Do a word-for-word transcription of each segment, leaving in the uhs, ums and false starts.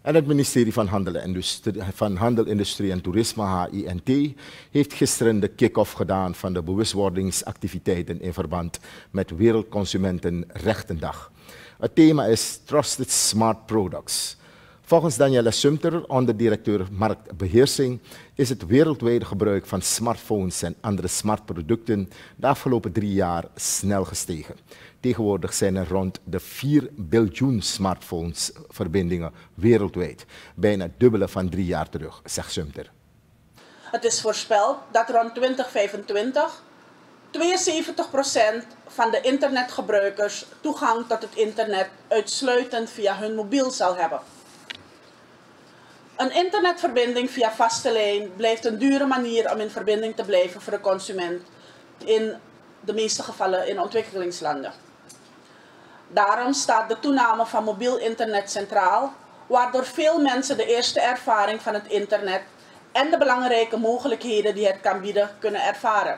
En het ministerie van Handel, Industrie, van Handel, Industrie en Toerisme, H I N T, heeft gisteren de kick-off gedaan van de bewustwordingsactiviteiten in verband met Wereldconsumentenrechtendag. Het thema is Trusted Smart Products. Volgens Daniela Sumter, onderdirecteur marktbeheersing, is het wereldwijde gebruik van smartphones en andere smartproducten de afgelopen drie jaar snel gestegen. Tegenwoordig zijn er rond de vier biljoen smartphones-verbindingen wereldwijd. Bijna het dubbele van drie jaar terug, zegt Sumter. Het is voorspeld dat rond twintig vijfentwintig tweeënzeventig procent van de internetgebruikers toegang tot het internet uitsluitend via hun mobiel zal hebben. Een internetverbinding via vaste lijn blijft een dure manier om in verbinding te blijven voor de consument, in de meeste gevallen in ontwikkelingslanden. Daarom staat de toename van mobiel internet centraal, waardoor veel mensen de eerste ervaring van het internet en de belangrijke mogelijkheden die het kan bieden kunnen ervaren.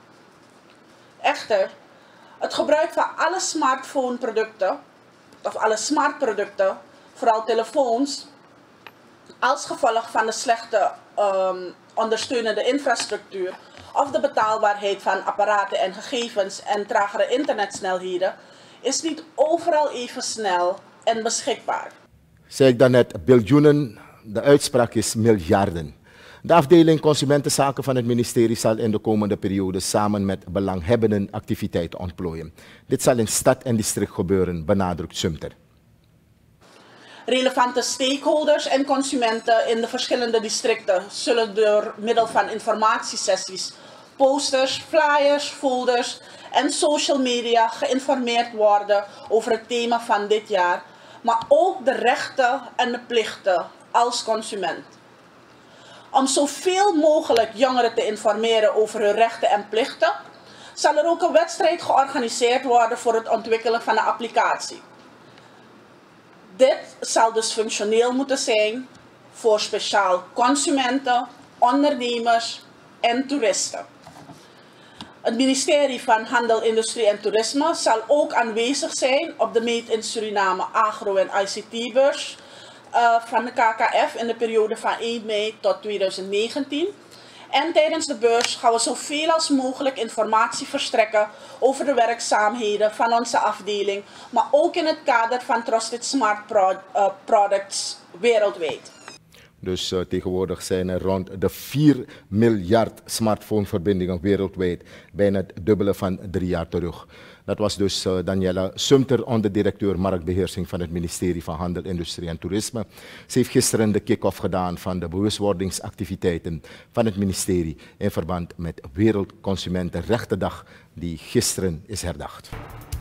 Echter, het gebruik van alle smartphoneproducten, of alle smartproducten, vooral telefoons, als gevolg van de slechte um, ondersteunende infrastructuur of de betaalbaarheid van apparaten en gegevens en tragere internetsnelheden, is niet overal even snel en beschikbaar. Zeg ik daarnet biljoenen, de uitspraak is miljarden. De afdeling Consumentenzaken van het ministerie zal in de komende periode samen met belanghebbenden activiteiten ontplooien. Dit zal in stad en district gebeuren, benadrukt Sumter. Relevante stakeholders en consumenten in de verschillende districten zullen door middel van informatiesessies, posters, flyers, folders en social media geïnformeerd worden over het thema van dit jaar, maar ook de rechten en de plichten als consument. Om zoveel mogelijk jongeren te informeren over hun rechten en plichten, zal er ook een wedstrijd georganiseerd worden voor het ontwikkelen van een applicatie. Dit zal dus functioneel moeten zijn voor speciaal consumenten, ondernemers en toeristen. Het ministerie van Handel, Industrie en Toerisme zal ook aanwezig zijn op de Made in Suriname Agro- en I C T-beurs uh, van de K K F in de periode van één mei tot tweeduizend negentien. En tijdens de beurs gaan we zoveel als mogelijk informatie verstrekken over de werkzaamheden van onze afdeling, maar ook in het kader van Trusted Smart Pro uh, Products wereldwijd. Dus uh, tegenwoordig zijn er rond de vier miljard smartphoneverbindingen wereldwijd, bijna het dubbele van drie jaar terug. Dat was dus uh, Daniela Sumter, onderdirecteur marktbeheersing van het ministerie van Handel, Industrie en Toerisme. Ze heeft gisteren de kick-off gedaan van de bewustwordingsactiviteiten van het ministerie in verband met Wereldconsumentenrechtendag die gisteren is herdacht.